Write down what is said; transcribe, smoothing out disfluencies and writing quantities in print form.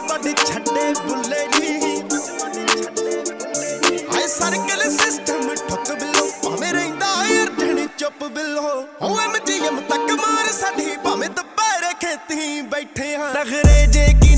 ਤੁਹਾਡੇ ਛੱਡੇ ਬੁੱਲੇ ਨੀ ਹਾਏ ਸਰਕਲ ਸਿਸਟਮ ਠੁੱਕ ਬਿੱਲੋ ਭਾਵੇਂ ਰਹਿੰਦਾ ਅਰਜਣ ਚੁੱਪ ਬਿੱਲੋ ਹੋ ਐਮਜੀਐਮ ਤੱਕ ਮਾਰ ਸਾਡੀ ਭਾਵੇਂ ਦੁਪਹਿਰੇ ਖੇਤੀ ਬੈਠੇ ਹਾਂ ਨਖਰੇ ਜੇ ਕੀ